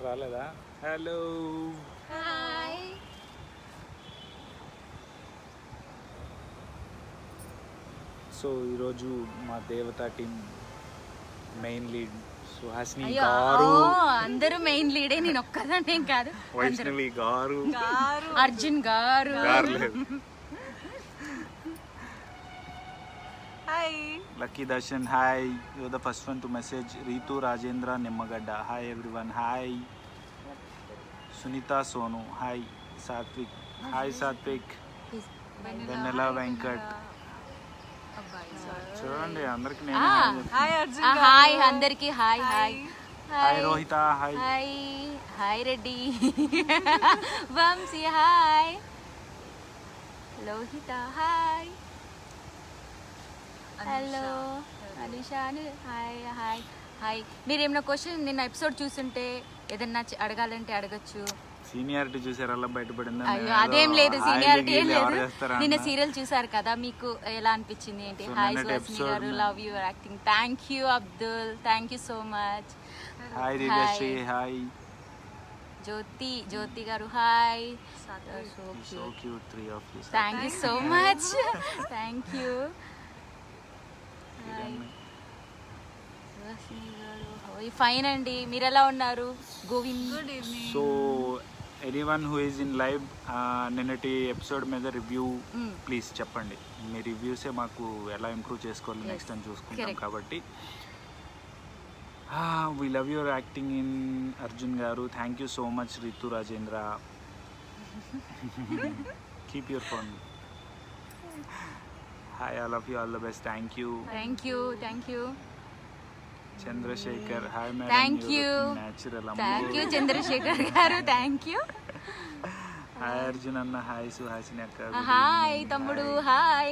రాలేదా? Hello hi. So ఈరోజు మా దేవతా టీం మెయిన్ లీడ్ సుహాసిని అయ్యో, గారు, అందరూ మెయిన్ లీడే, నేను ఒక్కదాన్నేం కాదు. వైష్ణవి గారు, అర్జున్ గారు. Hi. Lucky Darshan hi. You the first one to message. Ritu Rajendra Nimmagadda hi everyone hi. Sunitha Sonu hi. Satvik hi Satvik. Vennela Venkat చూడండి అందరికి నేను హాయ్ అర్జున్. హాయ్ అందరికి. Hi hi hi Rohitha hi. Hi hi Reddy. Vamshi hi. Lohitha hi. Hello అనిషాను హాయ్ హాయ్ హాయ్. మీరు ఏమైనా క్వశ్చన్ నిన్న ఎపిసోడ్ చూస్తుంటే ఏదన్నా అడగాలంటే అడగచ్చు. సీనియారిటీ చూసారు అలా బయటపడింది. అయ్యో అదేం లేదు, సీనియారిటీ ఏం లేదు. నిన్న సీరియల్ చూసారు కదా, మీకు ఎలా అనిపించింది ఏంటి? హాయ్ సుహాసిని గారు, love your acting. Thank you Abdul, thank you so much. Hi Divyasri hi. Jyothi గారు hi. So cute three of you. Thank you so much. Thank you. Fine అండి, మీరు ఎలా ఉన్నారు? Govind. Good evening. So anyone who is in live నిన్నటి episode మీద review please చెప్పండి. మీ రివ్యూసే మాకు ఎలా ఇంప్రూవ్ చేసుకోవాలి నెక్స్ట్ టైం చూసుకుంటాం. కాబట్టి we love your acting in Arjun గారు. Thank you so much Ritu Rajendra. Keep your phone. Hi all of you, all the best. Thank you. Thank you. Thank you. Chandrasekhar hi madam. Thank you. Natural. Thank you Chandrasekhar గారు. Thank you. Hi Arjun అన్న hi. Suhasini అక్క hi తమ్ముడు hi.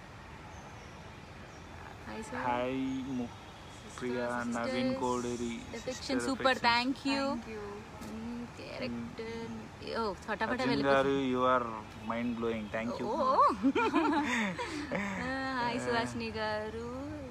Hi Priya Naveen Koderi super. Thank you. Character ఓ ఫటాఫట గారు you are mind blowing. Thank you. Hi Suhasini గారు.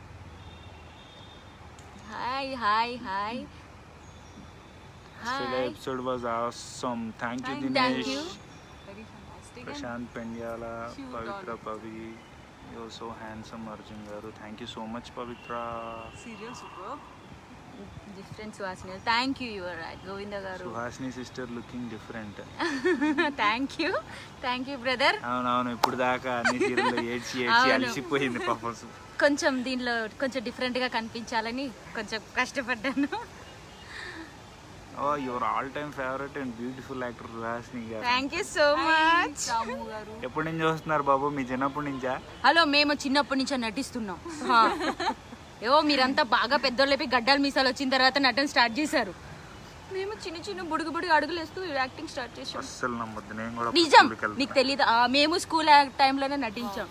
Hi hi hi. Today's episode was awesome. Thank you Dinesh. Very fantastic. Prashanth Pendyala, Cute Pavitra all. Pavi. You are so handsome Arjun garu. Thank you so much Pavitra. Serial super. Different Suhasini. Thank you. Your right Govinda గారు. Suhasini sister looking different. Thank you. Thank you brother. అవునవును ఇప్పుడు దాకా అన్ని సీరియల్లో ఏడ్చి అలసిపోయింది పాపం. కొంచెం దీనిలో కొంచెం డిఫరెంట్ గా కనిపించాలని కొంచెం కష్టపడ్డాను. Oh, your all-time favorite and beautiful actor Suhasini garu. Thank you so much. Ramu గారు. ఎప్పటి నుంచి చూస్తున్నారు బాబు? మీ చిన్నప్పటి నుంచా? హలో, మేము చిన్నప్పటి నుంచి నటిస్తున్నాం. ఏవో మీరంతా బాగా పెద్దోళ్ళపై గడ్డాలు మీసాలు వచ్చిన తర్వాత నటన స్టార్ట్ చేశారు. మేము చిన్న చిన్న బుడుగు బుడుగు అడుగులు వేస్తూ యాక్టింగ్ స్టార్ట్ చేసాం. అస్సలు నమ్మద్దు, నేను కూడా నిజం. స్కూల్కి వెళ్తా. నీకు తెలీదా? మేము స్కూల్ టైంలోనే నటించాం.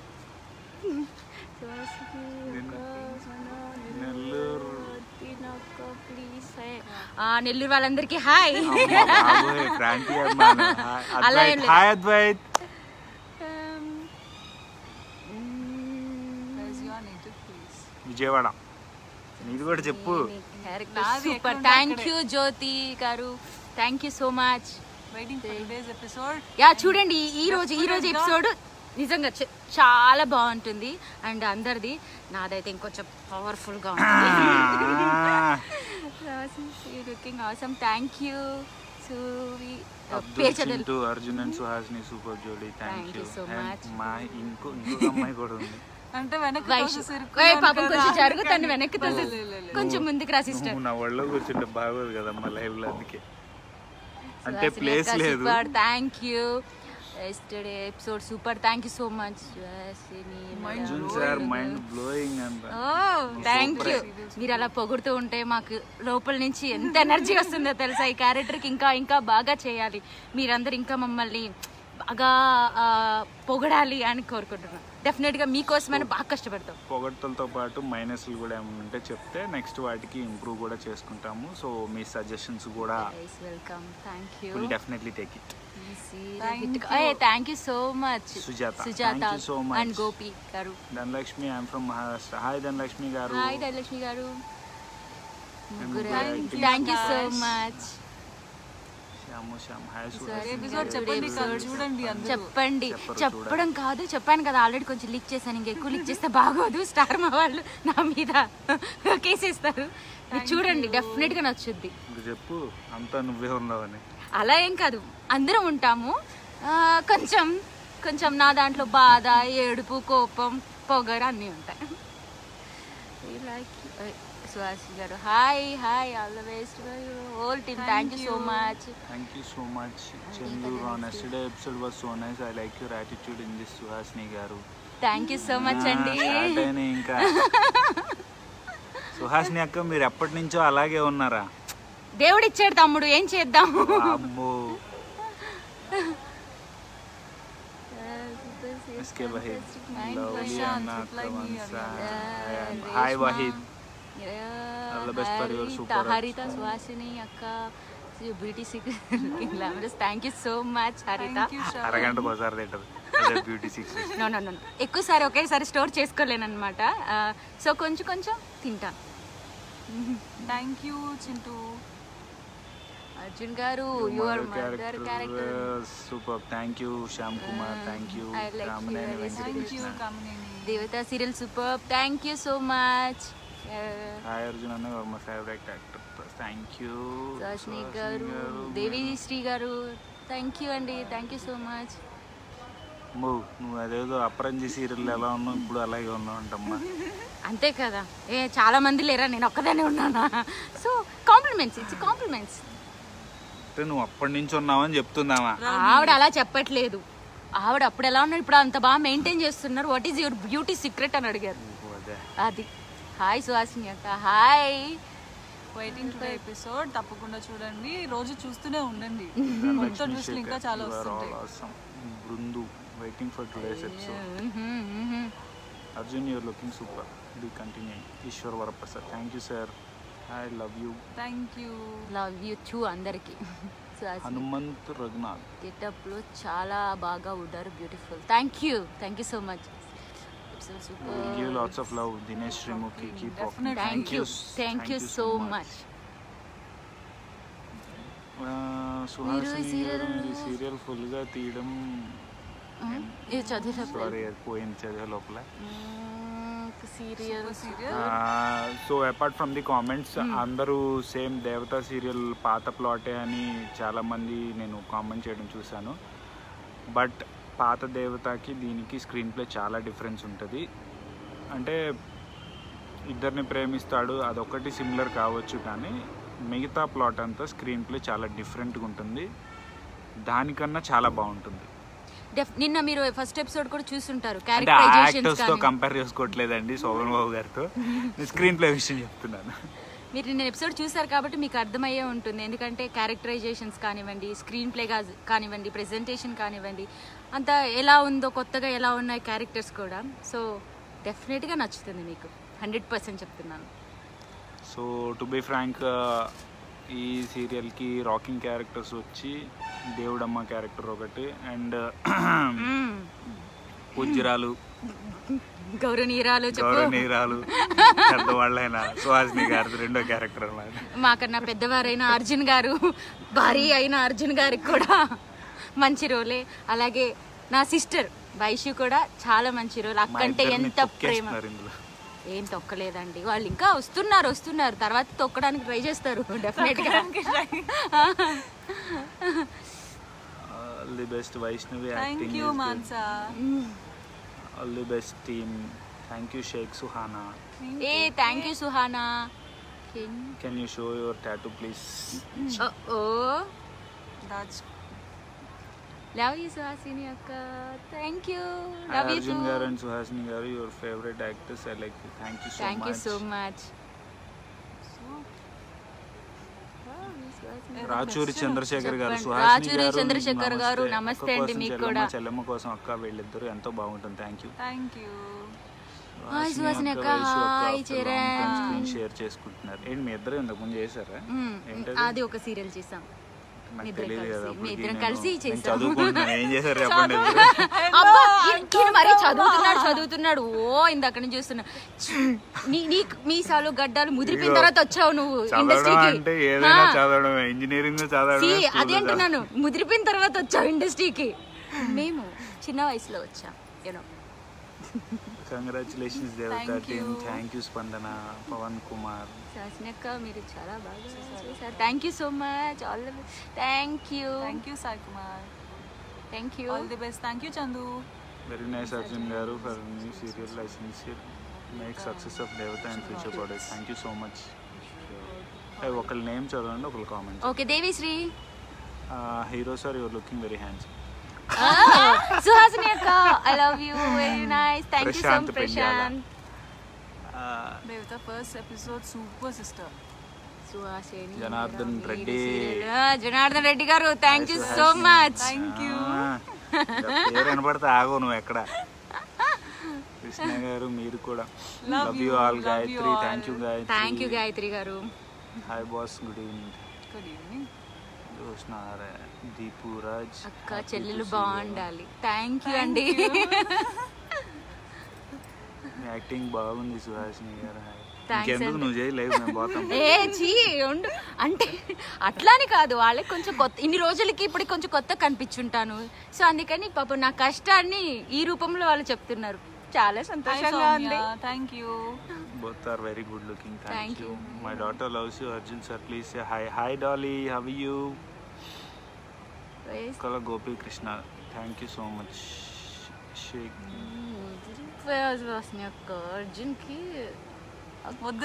నెల్లూరు నెల్లూరు వాళ్ళందరికీ హాయ్. క్రాంతి అభిమానం. అలా ఏం లేదు. Hi Advait. Where's your native place? Vijayawada. నీది కూడా చెప్పు. సూపర్. థ్యాంక్ యూ జ్యోతి గారు. Thank you so much. Waiting for today's episode. Yeah చూడండి, ఈ రోజు ఎపిసోడ్ నిజంగా చాలా బాగుంటుంది. అండ్ అందరిది, నాదైతే ఇంకొంచెం పవర్ఫుల్ గా ఉంటుంది. Looking awesome. Thank you. Abdul Chintu, Arjun and Suhasini super జోడీ. Thank you so much. మా ఇంకొక అమ్మాయి కూడా ఉంది. అంటే వెనక్కి పాపం కొంచెం జరుగు, తను వెనక్కి కొంచెం ముందుకు రా సిస్టర్. నువ్వు నా ఒళ్ళో కూర్చుంటే బాగోదు కదమ్మా లైవ్ లో, అందుకే. అంటే ప్లేస్ లేదు. Thank you. Yesterday episode super. Thank you so much. Arjun sir mind blowing అంట. Thank you. మీరు అలా పొగుడుతూ ఉంటే మాకు లోపల నుంచి ఎంత ఎనర్జీ వస్తుందో తెలుసా. ఈ క్యారెక్టర్కి ఇంకా ఇంకా బాగా చేయాలి. మీరందరూ ఇంకా మమ్మల్ని బాగా పొగడాలి అని కోరుకుంటున్నాను. డెఫినెట్గా మీకోసమైనా బాగా కష్టపడతాం. పొగడ్తలతో పాటు మైనస్లు కూడా ఏమైనా ఉంటే చెప్తే నెక్స్ట్ వాటికి ఇంప్రూవ్ కూడా చేసుకుంటాము. సో మీ సజెషన్స్ కూడా welcome. Thank you. Will definitely take it. Thank you so much Sujatha so much. And Gopi గారు. Dhanalakshmi I'm from Maharashtra. Hi Dhanalakshmi గారు. హాయ్ ధనలక్ష్మి గారు. ముగ్గురు thank you so much. Shyamu Shyam hi episode చెప్పండి చూడండి అందరూ. చెప్పండి. చెప్పడం కాదు, చెప్పాను కదా ఆల్రెడీ కొంచెం లీక్ చేశాను. ఇంకా ఎక్కువ లీక్ చేస్తే బాగోదు, స్టార్ మా వాళ్ళు నా మీద కేసేస్తారు. మీరు చూడండి, డెఫినెట్ గా నచ్చుద్ది. చెప్పు అంతా నువ్వే ఉన్నావని. అలా ఏం కాదు, అందరం ఉంటాము. కొంచెం కొంచెం నా దాంట్లో బాధ, ఏడుపు, కోపం, పొగరు అన్నీ ఉంటాయి. సుహాసి గారు hi hi, all the best whole team. Thank you so much. Thank you so much Chandu. Next episode was so nice. I like your attitude in this Suhasini గారు. థ్యాంక్ యూ సో మచ్ అండి. ఇంకా సుహాసిని అక్క మీరు ఎప్పటి నుంచో అలాగే ఉన్నారా? దేవుడిచ్చాడు తమ్ముడు, ఏం చేద్దాం. అమ్మో. इसके वहीद लवली अन्ना कवंसा hi Waheed all the best for your super Haritha Suhasini అక్క beauty secret glamorous. Thank you so much Haritha. అరగంటకు ఒకసారి తింటారు అదే beauty secret. No no no ఎక్కువసారి ఒకేసారి స్టోర్ చేసుకోలేనమాట. సో కొంచెం కొంచెం తింటాను. Thank you Chintu. అర్జున్ గారు your mother character super. Thank you Shyam Kumar. Thank you Kamaneni Venkatakrishna. Devatha serial super. Thank you so much. Hi Arjun అన్న, your my favourite actor. Thank you. Suhasini గారు, దేవి శ్రీ గారు థ్యాంక్ యూ అండి. Thank you so much. నువ్వు అదేదో అపరంజి సీరియల్ ఎలా ఉన్నావు ఇప్పుడు అలాగే ఉన్నావు అంటమ్మా. అంతే కదా, చాలా మంది లేరా, నేను ఒక్కదానే ఉన్నానా? So compliments, it's compliments. నువ్వు అప్పటి నుంచి ఉన్నావని చెప్తున్నావా? ఆవిడ అలా చెప్పట్లేదు. ఆవిడ అప్పుడు ఎలా ఉన్నారు, ఇప్పుడు అంత బాగా మెయింటైన్ చేస్తున్నారు. What is your beauty secret అని అడిగారు. అది. హాయ్ సుహాసిని అక్క. హాయ్. వెయిటింగ్ టు ఎపిసోడ్ తప్పకుండా చూడండి, రోజు చూస్తూనే ఉండండి. కొత్త ట్విస్ట్లు ఇంకా చాలా వస్తుంటాయి. Brindu waiting for today's episode. Arjun your looking super, do continue. Eshwar Varaprasad thank you sir. I love you. Thank you. Love you too అందరికి. హనుమంత్ రఘునాథ్ గెటప్ లో చాలా బాగా ఉన్నారు, beautiful. Thank you so much. Give lots of love, Dinesh Srimuki. Keep walking. Thank you so much. Suhasini serial full గా తీయడం సారీ పోయింది చదివే లోపల. So apart from the comments అందరూ సేమ్ దేవతా సీరియల్ పాత ప్లాటే అని చాలామంది నేను కామెంట్ చేయడం చూశాను. బట్ పాత దేవతకి దీనికి స్క్రీన్ ప్లే చాలా డిఫరెన్స్ ఉంటుంది. అంటే ఇద్దరిని ప్రేమిస్తాడు, అదొకటి సిమిలర్ కావచ్చు, కానీ మిగతా ప్లాట్ అంతా స్క్రీన్ ప్లే చాలా డిఫరెంట్గా ఉంటుంది. దానికన్నా చాలా బాగుంటుంది. నిన్న మీరు ఫస్ట్ ఎపిసోడ్ కూడా చూసుంటారు. యాక్టర్స్ తో కంపేర్ చేసుకోవట్లేదండి శోభన్ బాబు గారితో, స్క్రీన్ ప్లే విషయం చెప్తున్నాను. మీరు నిన్న ఎపిసోడ్ చూసారు కాబట్టి మీకు అర్థమయ్యే ఉంటుంది. ఎందుకంటే క్యారెక్టరైజేషన్స్ కానివ్వండి, స్క్రీన్ ప్లే కానివ్వండి, ప్రెజెంటేషన్ కానివ్వండి, అంతా ఎలా ఉందో, కొత్తగా ఎలా ఉన్నాయి క్యారెక్టర్స్ కూడా. సో డెఫినెట్గా నచ్చుతుంది మీకు, 100% చెప్తున్నాను. సో టు బి ఫ్రాంక్, ఈ సీరియల్కి రాకింగ్ క్యారెక్టర్స్ వచ్చి దేవుడమ్మ క్యారెక్టర్ ఒకటి, అండ్ పూజ్యరాలు, గౌరవనీయురాలు పెద్దవాళ్ళైన సుహాసిని గారి రెండో క్యారెక్టర్ అన్నమాట. మాకన్నా పెద్దవారైన అర్జున్ గారు, భారీ అయిన అర్జున్ గారికి కూడా మంచి రోలే. అలాగే నా సిస్టర్ వైషు కూడా చాలా మంచి రోల్. అక్కంటే ఎంత ప్రేమ. ఏం తొక్కలేదండి, వాళ్ళు ఇంకా వస్తున్నారు, తర్వాత తొక్కడానికి ట్రై చేస్తారు డెఫినెట్ గా. All the best Vaishnavi. Thank you Mansa. All the best team. Thank you Shaik Suhana. Thank you Suhana. Can you show your tattoo please? Love you Suhasini అక్క. Thank you. Love you Arjun గారు అండ్ సుహాసిని గారు, your favourite actors. I like you. Thank you so much. Rachuri Chandrasekhar గారు, రాచూరి చంద్రశేఖర్ గారు నమస్తే అండి. మీకు కూడా చెల్లెమ్మ కోసం అక్క వీళ్ళిద్దరు ఎంతో బాగుంటుంది. Thank you. హాయ్ సుహాసిని అక్క. హాయ్ చరణ్. షేర్ చేసుకుంటున్నారు. ఏంటి మీ ఇద్దరు ఇంతకు ముందు చేశారా? అది ఒక సీరియల్ చేసాం. నాకు తెలియదు కదా మీ అప్పటికి ఇద్దరం నేను- కలిసి నేను చేసాం. చదువుకుంటున్నాను. ఏం చేశారు చెప్పండి. అబ్బా, ఈయన మరీ చదువుతున్నాడు. ఓ ఇందాక నుంచి చూస్తున్నా. మీసాలు గడ్డాలు ముదిరిపోయిన తర్వాత వచ్చావు నువ్వు చదవడం ఇండస్ట్రీకి. అంటే ఏదైనా చదవడం, ఇంజనీరింగ్ చదవడం. అదే అంటున్నాను, ముదిరిపోయిన తర్వాత వచ్చావు ఇండస్ట్రీకి. మేము చిన్న వయసులో వచ్చాం. You know. Congratulations Devata team. Thank you Spandana, Pavan Kumar. శాసనక్క మీరు చాలా బాగా చేశారు. Thank you so much. All the best. Thank you Sai Kumar. Thank you. All the best. Thank you Chandu. Very nice Arjun garu for new serial licence make success of Devata and future products. Thank you so much. ఒకళ్ళ name చదవండి, ఒకళ్ళ comment. Okay, Devi Sri. Hero sir your looking very handsome. Suhasini అక్క I love you. Very nice. Thank you so Prashanth much Prashanth. Devata first episode super sister. Suhasini Janardhan Reddy. Janardhan Reddy garu thank you so much. Thank you. పేరు వినపడితే ఆగో నువ్వు ఎక్కడ. కృష్ణ గారు మీరు కూడా. Love you all. Gayatri thank you Gayatri. Thank you Gayatri garu. Hi boss, good evening. Good evening. Deepu Raj. అక్క చెల్లెలు బాగుండాలి. థ్యాంక్ యూ అండి. యాక్టింగ్ బాగుంది సుహాసిని గారు. Thanks ఇంకెందుకు అండి. నువ్వు చేయి, లేదు మేము పోతాం. ఉండు అంటే అట్లానే కాదు, వాళ్ళకి కొంచెం కొత్త, ఇన్ని రోజులకి ఇప్పుడు కొంచెం కొత్త కనిపించుంటాను. సో అందుకని పాపం నా కష్టాన్ని ఈ రూపంలో వాళ్ళు చెప్తున్నారు. చాలా సంతోషంగా ఉంది. Thank you. Both are very good looking. Thank Thank you. you. My daughter loves you. Arjun sir, please say hi. Hi Dolly, how are you? Kala Gopi Krishna. Thank you so much. Sheikh. Arjun కి వద్దు.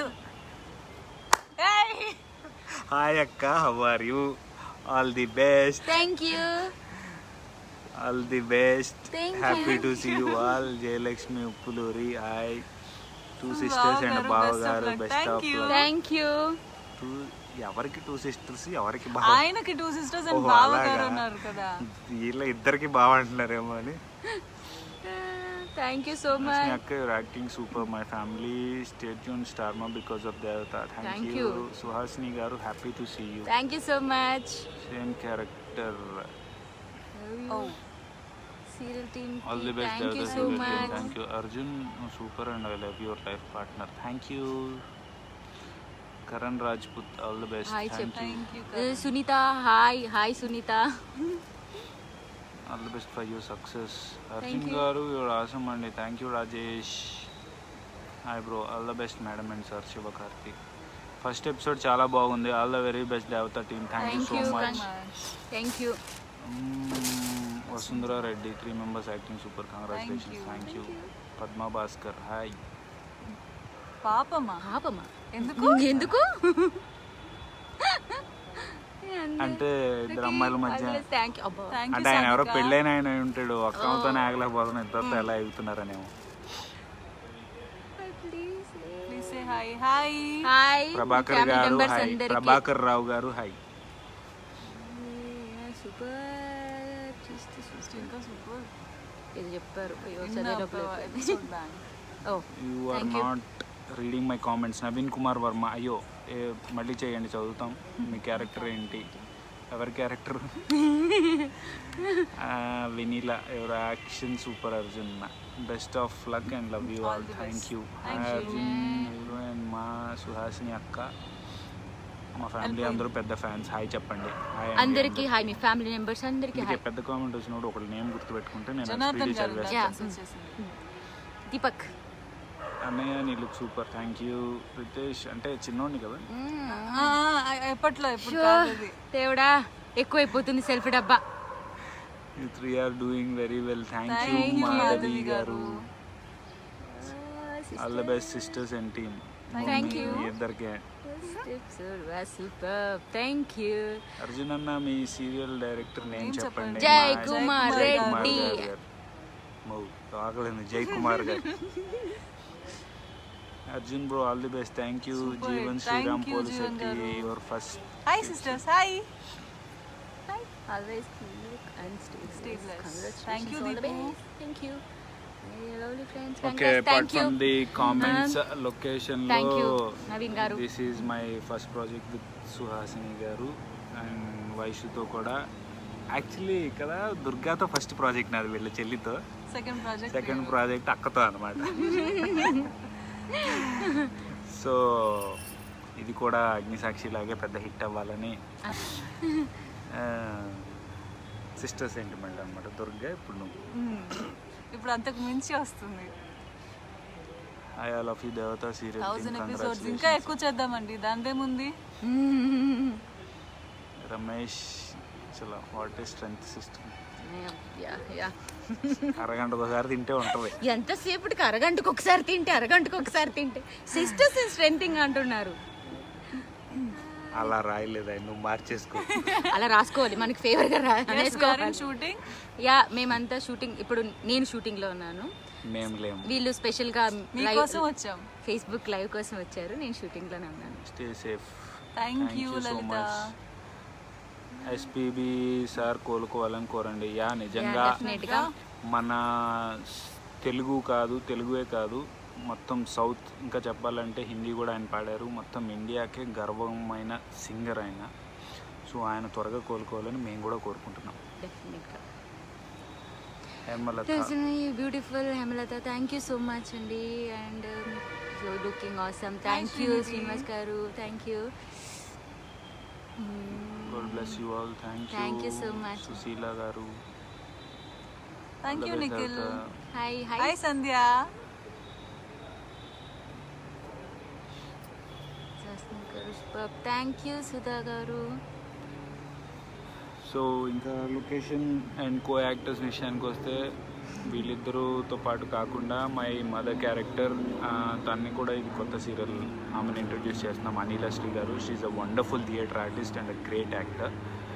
Hi Akka, how are you? All the best. Thank you. All the best. Thank Happy you. to see you all. Jayalakshmi Uppuluri. Hi. Two sisters and Bava garu. Best of luck. Thank you. ఎవరికి 2 sisters, ఎవరికి ఆయనకి 2 sisters and ఓహో, బావ అలాగా. గారు ఉన్నారు కదా. వీళ్ళ ఇద్దరికి బాగా అంటున్నారేమో అని. Thank you so Rashmi much. Akka, you're acting super. My family stay tuned Starma because of Devata. Thank Thank you. you. Suhasini garu, happy to see you. Thank you so much. Same character. Oh. Serial team All the best thank you Devata so serial team. Much. Thank you. Arjun, super and I love your life partner. Thank you. Karan Rajput, all the best. Hi, Thank you. Thank you. Sunitha hi Sunitha. All the best for your success. Thank Arjun you. garu, you're awesome and thank you Rajesh. Hi bro, all the best madam and sir. Shiva Karthik. First episode చాలా బాగుంది. All the very best Devata team. Thank you so much. Thank you. Vasundhara Reddy, 3 members acting super. Congratulations. Thank you. Padma Bhaskar, hi. పాపమా? పాపమా? ఎందుకు? ఎందుకు? అంటే ఇద్దరు అమ్మాయిల మధ్య థ్యాంక్ యూ. అబ్బా థ్యాంక్ యూ అంటే ఆయన ఎవరో సానిక. పెళ్ళైన ఆయన అయి ఉంటాడు. అక్కతో ఆగలేకపోతున్నాం, ఇద్దరితో ఎలా ఎగుతున్నారనేమో. Please say hi. Hi. Hi Prabhakar family garu members hi. అందరికీ ప్రభాకర్ రావు గారు హాయ్. సూపర్. ఇంకా సూపర్. ఇది చెప్పారు. అయ్యో ఇన్న చదివేటప్పుడు episode ban. Oh you are Thank you. Not reading my comments. Naveen Kumar Varma, అయ్యో మళ్ళీ చేయండి, చదువుతాం. మీ క్యారెక్టర్ ఏంటి? ఎవరి క్యారెక్టర్? వినీలా, ఎవరు action super. Arjun, best of luck and love you all. Thank you. Arjun heroine మా సుహాసిని అక్క, మా ఫ్యామిలీ అందరూ పెద్ద ఫ్యాన్స్. హాయ్ చెప్పండి. హాయ్ అందరికి హాయ్. మీ ఫ్యామిలీ మెంబర్స్ అందరికి హాయ్. పెద్ద కామెంట్ వచ్చినప్పుడు ఒకటి నేమ్ గుర్తుపెట్టుకుంటే నేను జనార్దన్ స్పీడ్ గారు చదివేస్తాను. చేసింది. దీపక్. అన్నయ్య నీ look super. Thank you. Ritesh, అంటే చిన్నోడిని కదా. ఎప్పట్లో ఎప్పుడు కాదు అది. దేవుడా ఎక్కువైపోతుంది సెల్ఫీ డబ్బా. You 3 are doing very well. Thank Thank you, you, Madhavi Madhavi garu. garu. All the best sisters and team. Thank you. మీ ఇద్దరికే. సూపర్. Thank you. అర్జున్ అన్న, మీ సీరియల్ డైరెక్టర్ నేమ్ Name చెప్పండి. చెప్పండి. జై మా కుమార్ జై రెడ్డి. కుమార్ గారు. మౌ ఆగలేదు, Jai Kumar garu. Arjun bro, all the best. Thank you. Super. Jeevan Thank Sriram you, police Jeevan garu. Your first. Hi sisters. Hi. Always look and stay blessed. Congratulations. Thank you, All the Deepu. best. Thank you. My lovely friends. Okay, Congrats. apart Thank you. from the comments, location Thank you, lo, Naveen garu. this is my first project with Suhasini garu, and వైషుతో కూడా. Actually కదా దుర్గాతో first project నాది, వీళ్ళ చెల్లితో. Second project అక్కతో అనమాట. So ఇది కూడా అగ్నిసాక్షి లాగే పెద్ద హిట్ అవ్వాలని సిస్టర్ సెంటిమెంట్ అనమాట. దుర్గా ఇప్పుడు నువ్వు ఇప్పుడు అంతకు మించి వస్తుంది. I love you Devata serial 1000 episodes ఇంకా ఎక్కువ చేద్దామండి, దాందేముంది. రమేష్ చలో what is strength system. Yeah అరగంటకు ఒకసారి తింటే ఉంటుంది. ఎంతసేపటికి అరగంటకు ఒకసారి తింటే సిస్టర్స్ స్ట్రెంథింగ్ అంటున్నారు. అలా రాయలేదా, నువ్వు మార్చేసుకో. అలా రాసుకోవాలి, మనకి ఫేవర్ గా షూటింగ్. యా మేమంతా షూటింగ్, ఇప్పుడు నేను షూటింగ్ లో ఉన్నాను. మేము లేము, వీళ్ళు స్పెషల్ గా మీకోసం వచ్చాం, ఫేస్బుక్ లైవ్ కోసం వచ్చారు. నేను షూటింగ్ లోనే ఉన్నాను. Stay safe. Thank you Lalitha. SPB sir కోలుకోవాలని కోరండి. యా నిజంగా మన తెలుగువే కాదు మొత్తం సౌత్, ఇంకా చెప్పాలంటే హిందీ కూడా ఆయన పాడారు. మొత్తం ఇండియాకే గర్వమైన సింగర్ ఆయన. సో ఆయన త్వరగా కోలుకోవాలని మేము కూడా కోరుకుంటున్నాం. Beautiful Hemalatha, thank you so much అండి. And looking awesome. Thank you Srinivas garu, thank you. God bless you all. Thank you so much. Susila garu. Thank you Nikhil. Hi Sandhya. Thank you Sudha garu. So ఇంకా location and co actors విషయానికి వస్తే, వీళ్ళిద్దరితో పాటు కాకుండా my mother character తన్ని కూడా ఇది కొత్త serial ఆమెను ఇంట్రడ్యూస్ చేస్తున్నాం. Anilasri garu. She a wonderful theatre artist and a great actor.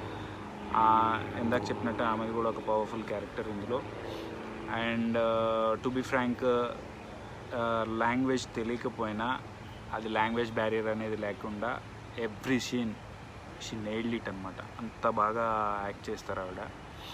ఇందాక చెప్పినట్టు ఆమెది కూడా ఒక పవర్ఫుల్ క్యారెక్టర్ ఇందులో. And to be frank, language తెలియకపోయినా, అది లాంగ్వేజ్ బ్యారియర్ అనేది లేకుండా every scene she nailed it అనమాట. అంత బాగా యాక్ట్ చేస్తారు ఆవిడ.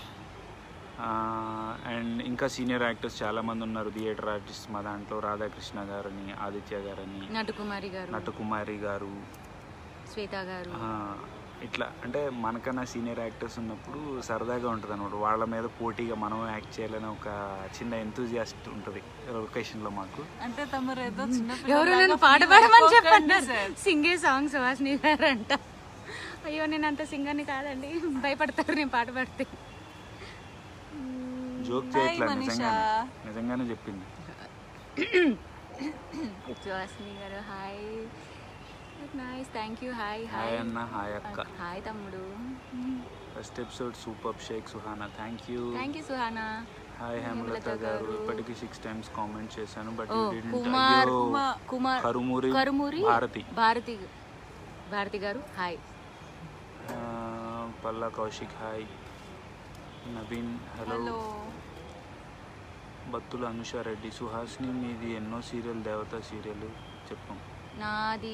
అండ్ ఇంకా సీనియర్ యాక్టర్స్ చాలామంది ఉన్నారు థియేటర్ ఆర్టిస్ట్ మా దాంట్లో. రాధాకృష్ణ గారని, ఆదిత్య గారని, నటకుమారి గారు, శ్వేత గారు. ఇట్లా అంటే మనకన్నా సీనియర్ యాక్టర్స్ ఉన్నప్పుడు సరదాగా ఉంటుంది అనమాట. వాళ్ళ మీద పోటీగా మనం యాక్ట్ చేయాలని ఒక చిన్న ఎంతూజియాస్ట్ ఉంటుంది లొకేషన్లో మాకు. అంటే తమరు ఏదో ఎవరు నేను పాట పాడమని చెప్పండి, సింగే సాంగ్ సుహాసిని గారు అంట. అయ్యో నేను అంత సింగర్ని కాదండి, భయపడతారు నేను పాట పాడితే. జోక్ చేయట్లేదు, నిజంగానే చెప్పింది. సుహాసిని గారు hi, nice, thank you. Hi అన్న. హాయ్ అక్క. హాయ్ తమ్ముడు. First episode super. Shaik Suhana, thank you Suhana. Hi Hemalatha garu. ఇప్పటికి 6 times కామెంట్ చేశాను but Kumar Karumuri Bharathi garu hi. Palla Kaushik hi. Naveen hello. Battula Anusha Reddy. Suhasini మీది ఎన్నో సీరియల్? దేవత సీరియల్ చెప్పు. నాది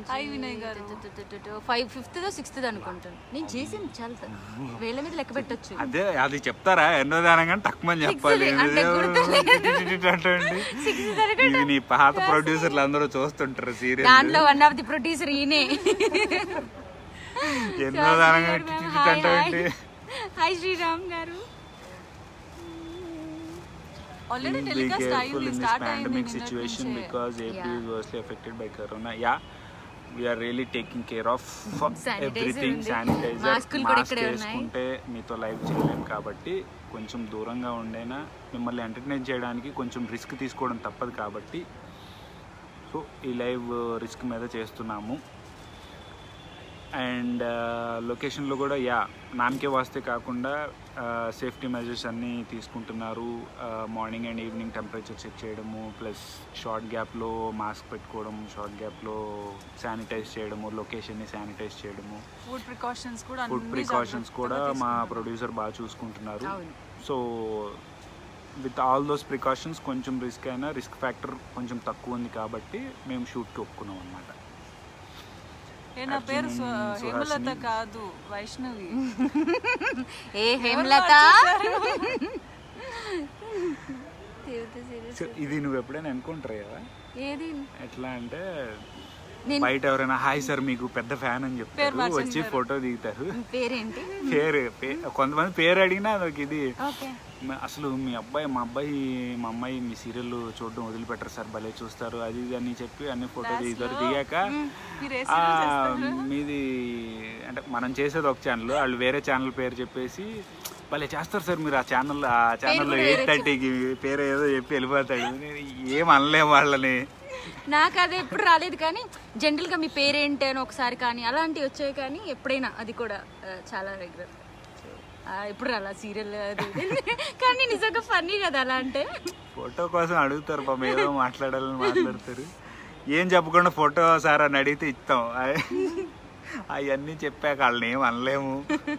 ఫిఫ్త్ 6th అనుకుంటాను. నేను చేసింది చాలా వేల మీద లెక్క పెట్టచ్చు. అదే అది చెప్తారా ఎన్నో దానంగా తక్కువని చెప్పాలి. నీ పాత ప్రొడ్యూసర్లు అందరూ చూస్తుంటారు సీరియల్, దాంట్లో వన్ ఆఫ్ ది ప్రొడ్యూసర్ ఈయనే. ఎన్నో దానంగా. హాయ్ శ్రీరామ్ గారు. Already telecast ayyindi, start ayyindi situation because AP is worstly affected by corona. Yeah, we are really taking care of everything. Sanitizer, mask వేసుకుంటే మీతో లైవ్ చేయలేము కాబట్టి కొంచెం దూరంగా ఉండైనా మిమ్మల్ని ఎంటర్టైన్ చేయడానికి కొంచెం రిస్క్ తీసుకోవడం తప్పదు కాబట్టి సో ఈ లైవ్ రిస్క్ మీద చేస్తున్నాము. అండ్ లొకేషన్లో కూడా నామకే వాస్తే కాకుండా సేఫ్టీ మెజర్స్ అన్నీ తీసుకుంటున్నారు. Morning and evening temperature check చేయడము, ప్లస్ షార్ట్ గ్యాప్లో మాస్క్ పెట్టుకోవడం, షార్ట్ గ్యాప్లో శానిటైజ్ చేయడము, లొకేషన్ని శానిటైజ్ చేయడము, ఫుడ్ ప్రికాషన్స్ కూడా మా ప్రొడ్యూసర్ బాగా చూసుకుంటున్నారు. So with all those precautions కొంచెం రిస్క్ అయినా రిస్క్ ఫ్యాక్టర్ కొంచెం తక్కువ ఉంది కాబట్టి మేము షూట్కి ఒప్పుకున్నాం అన్నమాట. నా పేరు హేమలత కాదు, వైష్ణవి. ఏ హేమలత. ఇది నువ్వు ఎప్పుడైనా అనుకుంటారు కదా, ఏది ఎట్లా అంటే బయట ఎవరైనా హాయ్ సార్ మీకు పెద్ద ఫ్యాన్ అని చెప్తారు, వచ్చి ఫోటో దిగుతారు. పేరేంటి? కొంతమంది పేరు అడిగినా అదొక ఇది. ఓకే. అసలు మా అమ్మాయి మీ సీరియల్ చూడడం వదిలిపెట్టరు సార్, భలే చూస్తారు అది ఇది అని చెప్పి అన్ని ఫోటో దిగుతారు. దిగాక మీది అంటే మనం చేసేది ఒక ఛానల్, వాళ్ళు వేరే ఛానల్ పేరు చెప్పేసి భలే చేస్తారు సార్ మీరు ఆ ఛానల్లో 8:30కి పేరు ఏదో చెప్పి వెళ్ళిపోతాడు. ఏం అనలేము వాళ్ళని. నాకు అది ఎప్పుడు రాలేదు, కానీ జనరల్గా మీ పేరేంటి అని ఒకసారి కానీ అలాంటివి వచ్చాయి, కానీ ఎప్పుడైనా అది కూడా చాలా రెగ్యులర్. ఎప్పుడు రాలా సీరియల్ అది కానీ నిజంగా ఫన్నీ కదా అలా అంటే. ఫోటో కోసం అడుగుతారు పాపం, ఏదో మాట్లాడాలని మాట్లాడతారు. ఏం చెప్పకుండా ఫోటో సార్ అని అడిగితే ఇస్తాం. అవన్నీ చెప్పాక వాళ్ళని ఏం అనలేము.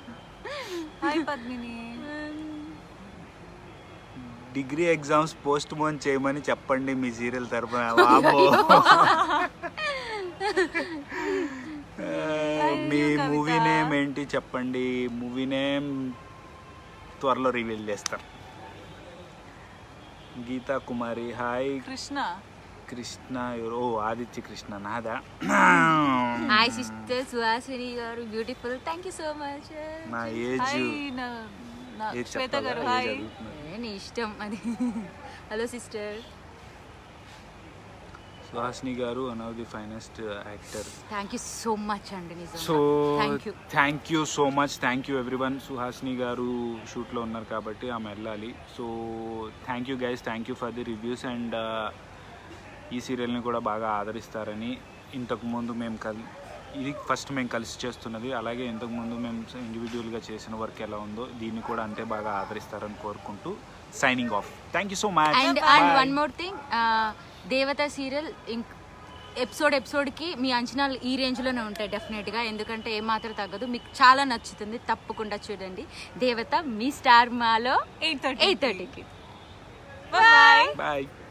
డిగ్రీ ఎగ్జామ్స్ పోస్ట్ పోన్ చేయమని చెప్పండి మీ సీరియల్ తరపున. మీ మూవీ నేమ్ ఏంటి చెప్పండి, మూవీ నేమ్ త్వరలో రివీల్ చేస్తాం. గీతా కుమారి హాయ్. కృష్ణ ఎవరు? ఆదిత్య కృష్ణ నాదా. Hi sister Suhasini garu, beautiful, thank you so much. నా ఏజ్ నీ ఇష్టం అది. Hello sister Suhasini garu, one of the finest actor. Thank you so much అండి. So thank you so much, thank you everyone. Suhasini garu షూట్లో ఉన్నారు కాబట్టి ఆమె వెళ్ళాలి. So thank you guys, thank you for the reviews. And ఈ సీరియల్ని కూడా బాగా ఆదరిస్తారని, ఇంతకుముందు ఇది ఫస్ట్ మేము కలిసి చేస్తున్నది, అలాగే ఇంతకుముందు మేము ఇండివిజువల్గా చేసిన వర్క్ ఎలా ఉందో దీన్ని కూడా అంతే బాగా ఆదరిస్తారని కోరుకుంటూ signing off. Thank you so much. And one more thing, Devata serial ఎపిసోడ్కి మీ అంచనాలు ఈ రేంజ్లోనే ఉంటాయి డెఫినెట్గా, ఎందుకంటే ఏమాత్రం తగ్గదు, మీకు చాలా నచ్చుతుంది, తప్పకుండా చూడండి. దేవత మీ స్టార్ మాలో 8:30కి. బాయ్.